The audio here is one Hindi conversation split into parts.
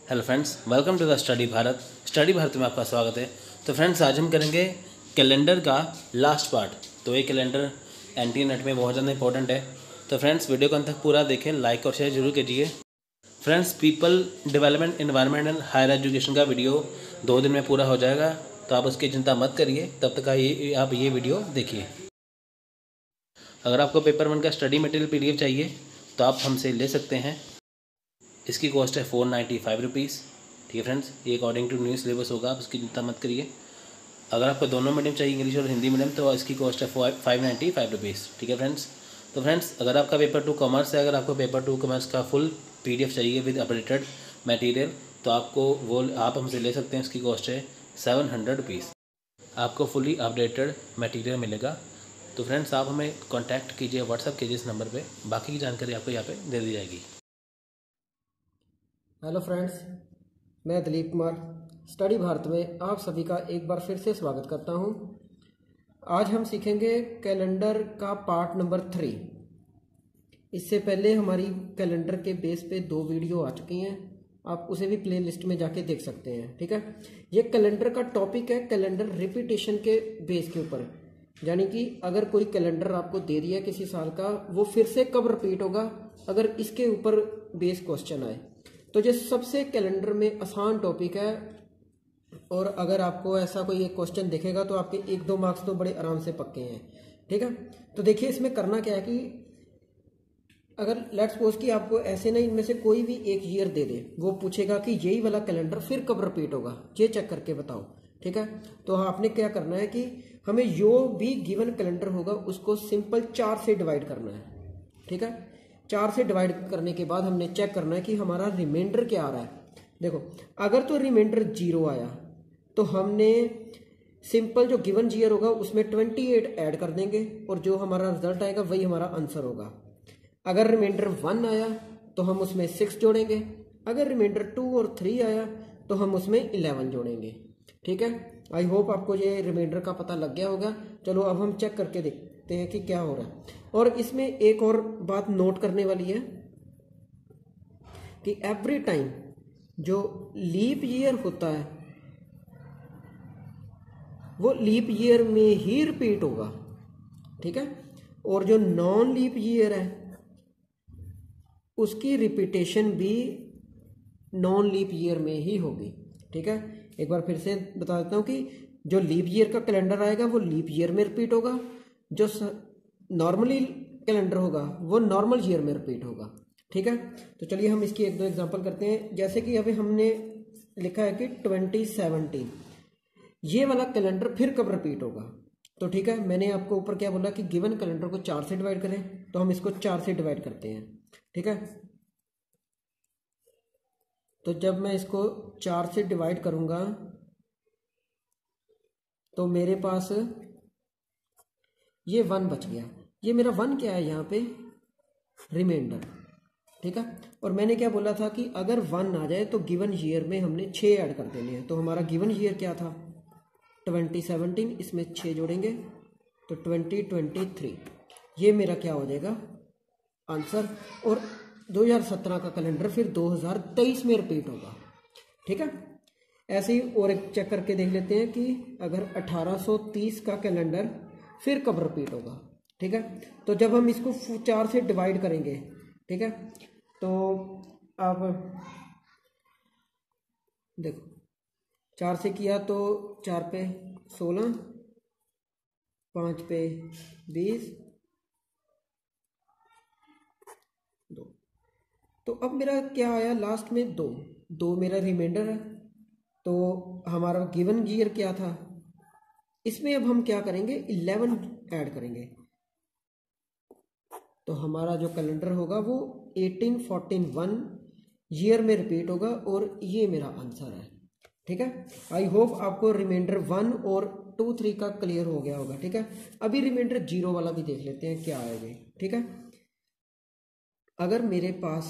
Hello friends, welcome to the study Bharat में आपका स्वागत है। तो फ्रेंड्स, आज हम करेंगे कैलेंडर का लास्ट पार्ट। तो ये कैलेंडर एनटी नेट में बहुत ज़्यादा इंपॉर्टेंट है। तो फ्रेंड्स, वीडियो को अंत तक पूरा देखें, लाइक और शेयर जरूर कीजिए। Friends, people development environment and higher education का वीडियो 2 दिन में पूरा हो जाएगा, तो आप उसकी चिंता मत करिए। तब तक आप ये वीडियो देखिए। अगर आपको पेपर 1 का स्टडी मटेरियल PDF चाहिए तो आप हमसे ले सकते हैं। इसकी कॉस्ट है 495 रुपीज़। ठीक है फ्रेंड्स, ये अकॉर्डिंग टू न्यू सिलेबस होगा, आप इसकी चिंता मत करिए। अगर आपको दोनों मीडियम चाहिए, इंग्लिश और हिंदी मीडियम, तो इसकी कॉस्ट है 595 रुपीज़। ठीक है फ्रेंड्स। तो फ्रेंड्स, अगर आपका पेपर 2 कॉमर्स है, अगर आपको पेपर 2 कॉमर्स का फुल PDF चाहिए विद अपडेटेड मटेरियल, तो आप हमसे ले सकते हैं। इसकी कॉस्ट है 700 रुपीज़। आपको फुली अपडेटेड मटेरियल मिलेगा। तो फ्रेंड्स, आप हमें कॉन्टैक्ट कीजिए, व्हाट्सअप कीजिए इस नंबर पर। बाकी की जानकारी आपको यहाँ पे दे दी जाएगी। हेलो फ्रेंड्स, मैं दिलीप कुमार स्टडी भारत में आप सभी का एक बार फिर से स्वागत करता हूं। आज हम सीखेंगे कैलेंडर का पार्ट नंबर 3। इससे पहले हमारी कैलेंडर के बेस पे 2 वीडियो आ चुकी हैं, आप उसे भी प्ले लिस्ट में जाके देख सकते हैं। ठीक है, ये कैलेंडर का टॉपिक है कैलेंडर रिपीटेशन के बेस के ऊपर, यानी कि अगर कोई कैलेंडर आपको दे दिया किसी साल का, वो फिर से कब रिपीट होगा अगर इसके ऊपर बेस क्वेश्चन आए। तो ये सबसे कैलेंडर में आसान टॉपिक है, और अगर आपको ऐसा कोई एक क्वेश्चन दिखेगा तो आपके 1-2 मार्क्स तो बड़े आराम से पक्के हैं। ठीक है, तो देखिए इसमें करना क्या है कि अगर लेट्स सपोज कि आपको ऐसे ना इनमें से कोई भी एक ईयर दे दे, वो पूछेगा कि यही वाला कैलेंडर फिर कब रिपीट होगा, ये चेक करके बताओ। ठीक है, तो आपने क्या करना है कि हमें जो भी गिवन कैलेंडर होगा उसको सिंपल 4 से डिवाइड करना है। ठीक है, 4 से डिवाइड करने के बाद हमने चेक करना है कि हमारा रिमाइंडर क्या आ रहा है। देखो, अगर तो रिमाइंडर 0 आया तो हमने सिंपल जो गिवन ईयर होगा उसमें 28 ऐड कर देंगे, और जो हमारा रिजल्ट आएगा वही हमारा आंसर होगा। अगर रिमाइंडर 1 आया तो हम उसमें 6 जोड़ेंगे। अगर रिमाइंडर 2 और 3 आया तो हम उसमें 11 जोड़ेंगे। ठीक है, आई होप आपको ये रिमाइंडर का पता लग गया होगा। चलो अब हम चेक करके देखते हैं कि क्या हो रहा है। और इसमें एक और बात नोट करने वाली है कि एवरी टाइम जो लीप ईयर होता है वो लीप ईयर में ही रिपीट होगा। ठीक है, और जो नॉन लीप ईयर है उसकी रिपीटेशन भी नॉन लीप ईयर में ही होगी। ठीक है, एक बार फिर से बता देता हूं कि जो लीप ईयर का कैलेंडर आएगा वो लीप ईयर में रिपीट होगा, जो नॉर्मली कैलेंडर होगा वो नॉर्मल ईयर में रिपीट होगा। ठीक है, तो चलिए हम इसकी 1-2 एग्जांपल करते हैं। जैसे कि अभी हमने लिखा है कि 2017 ये वाला कैलेंडर फिर कब रिपीट होगा। तो ठीक है, मैंने आपको ऊपर क्या बोला कि गिवन कैलेंडर को 4 से डिवाइड करें, तो हम इसको 4 से डिवाइड करते हैं। ठीक है, तो जब मैं इसको 4 से डिवाइड करूंगा तो मेरे पास ये 1 बच गया। ये मेरा 1 क्या है यहाँ पे, रिमाइंडर। ठीक है, और मैंने क्या बोला था कि अगर 1 आ जाए तो गिवन ईयर में हमने 6 ऐड कर देने हैं। तो हमारा गिवन ईयर क्या था, 2017, इसमें 6 जोड़ेंगे तो 2023। ये मेरा क्या हो जाएगा, आंसर। और 2017 का कैलेंडर फिर 2023 में रिपीट होगा। ठीक है, ऐसे ही और एक चेक करके देख लेते हैं कि अगर 1830 का कैलेंडर फिर कब रिपीट होगा। ठीक है, तो जब हम इसको 4 से डिवाइड करेंगे, ठीक है, तो आप देखो 4 से किया तो 4 पे 16, 5 पे 20, 2। तो अब मेरा क्या आया लास्ट में, 2 मेरा रिमाइंडर है। तो हमारा गिवन ईयर क्या था, इसमें अब हम क्या करेंगे, 11 ऐड करेंगे। तो हमारा जो कैलेंडर होगा वो 1841 ईयर में रिपीट होगा, और ये मेरा आंसर है। ठीक है, आई होप आपको रिमाइंडर 1 और 2, 3 का क्लियर हो गया होगा। ठीक है, अभी रिमाइंडर 0 वाला भी देख लेते हैं क्या आएगा। ठीक है, अगर मेरे पास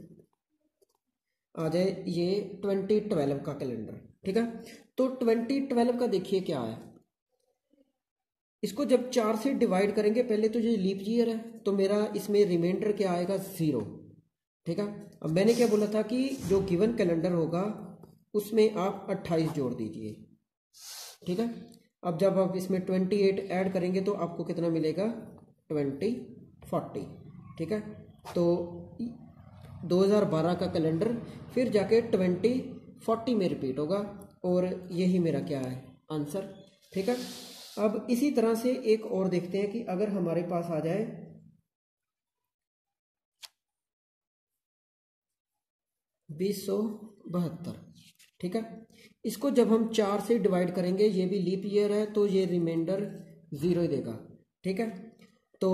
आ जाए ये 2012 का कैलेंडर, ठीक है, तो 2012 का देखिए क्या है। इसको जब 4 से डिवाइड करेंगे, पहले तो ये लीप ईयर है तो मेरा इसमें रिमाइंडर क्या आएगा, 0। ठीक है। अब मैंने क्या बोला था कि जो गिवन कैलेंडर होगा उसमें आप 28 जोड़ दीजिए, ठीक है। अब जब आप इसमें 28 ऐड करेंगे तो आपको कितना मिलेगा, 40, ठीक है। तो 2012 का कैलेंडर फिर जाके 2040 में रिपीट होगा और यही मेरा क्या है, आंसर, ठीक है। अब इसी तरह से एक और देखते हैं कि अगर हमारे पास आ जाए 2072, ठीक है। इसको जब हम 4 से डिवाइड करेंगे, ये भी लीप ईयर है तो ये रिमाइंडर 0 ही देगा, ठीक है। तो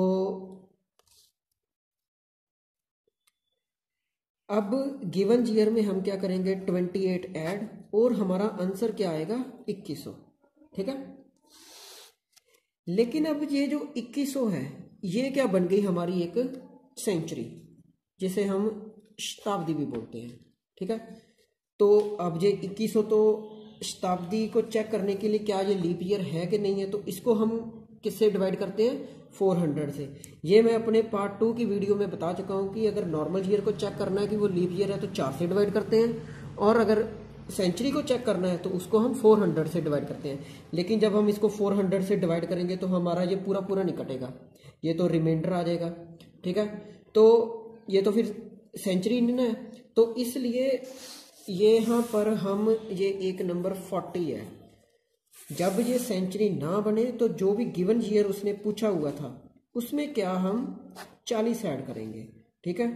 अब गिवन ईयर में हम क्या करेंगे, 28 ऐड और हमारा आंसर क्या आएगा, 2100, ठीक है। लेकिन अब ये जो 2100 है ये क्या बन गई हमारी एक सेंचुरी, जिसे हम शताब्दी भी बोलते हैं, ठीक है। तो अब ये 2100 तो शताब्दी को चेक करने के लिए क्या ये लीप ईयर है कि नहीं है, तो इसको हम किससे डिवाइड करते हैं, 400 से। ये मैं अपने पार्ट 2 की वीडियो में बता चुका हूँ कि अगर नॉर्मल ईयर को चेक करना है कि वो लीप ईयर है तो 4 से डिवाइड करते हैं, और अगर सेंचुरी को चेक करना है तो उसको हम 400 से डिवाइड करते हैं। लेकिन जब हम इसको 400 से डिवाइड करेंगे तो हमारा ये पूरा पूरा नहीं कटेगा, ये तो रिमाइंडर आ जाएगा, ठीक है। तो ये तो फिर सेंचुरी नहीं ना है, तो इसलिए ये यहाँ पर हम ये एक नंबर 40 है। जब ये सेंचुरी ना बने तो जो भी गिवन ईयर उसने पूछा हुआ था उसमें क्या हम 40 ऐड करेंगे, ठीक है।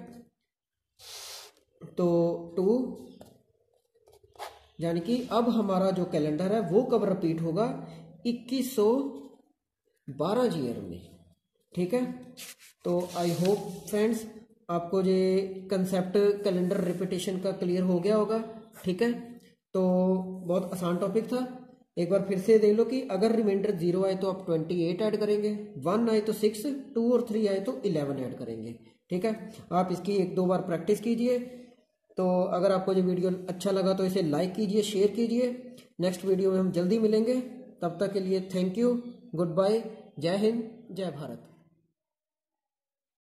तो 2 यानी कि अब हमारा जो कैलेंडर है वो कब रिपीट होगा, 2112 ईयर में, ठीक है। तो आई होप फ्रेंड्स आपको ये कंसेप्ट कैलेंडर रिपीटेशन का क्लियर हो गया होगा, ठीक है। तो बहुत आसान टॉपिक था, एक बार फिर से देख लो कि अगर रिमाइंडर 0 आए तो आप 28 ऐड करेंगे, 1 आए तो 6, 2 और 3 आए तो 11 ऐड करेंगे, ठीक है। आप इसकी 1-2 बार प्रैक्टिस कीजिए। तो अगर आपको ये वीडियो अच्छा लगा तो इसे लाइक कीजिए, शेयर कीजिए। नेक्स्ट वीडियो में हम जल्दी मिलेंगे, तब तक के लिए थैंक यू, गुड बाय, जय हिंद, जय भारत।